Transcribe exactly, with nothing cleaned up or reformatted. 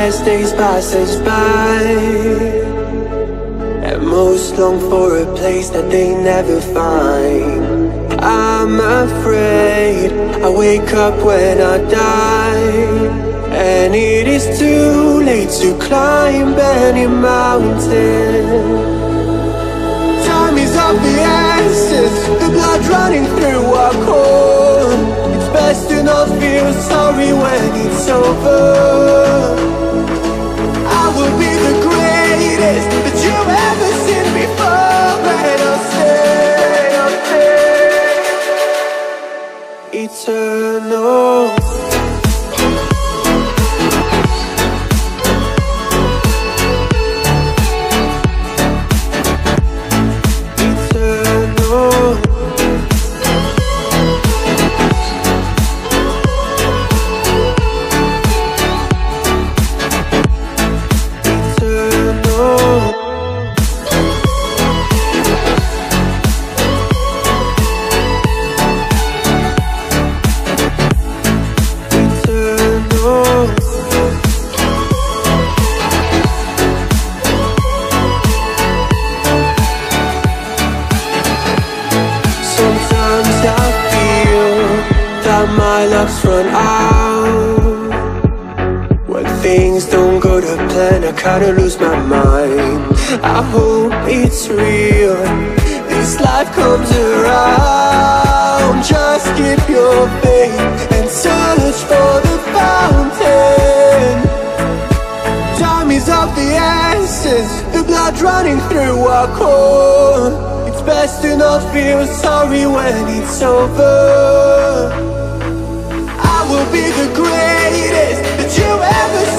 as days pass us by, and most long for a place that they never find. I'm afraid I wake up when I die, and it is too late to climb any mountain. Time is of the essence, the blood running through our core. It's best to not feel sorry when it's over. I will be the greatest that you've ever seen before, and I'll stay, I'll stay eternal. My luck's run out. When things don't go to plan, I kinda lose my mind. I hope it's real, this life comes around. Just keep your faith and search for the fountain. Time is of the essence, the blood running through our core. It's best to not feel sorry when it's over. Will be the greatest that you ever seen.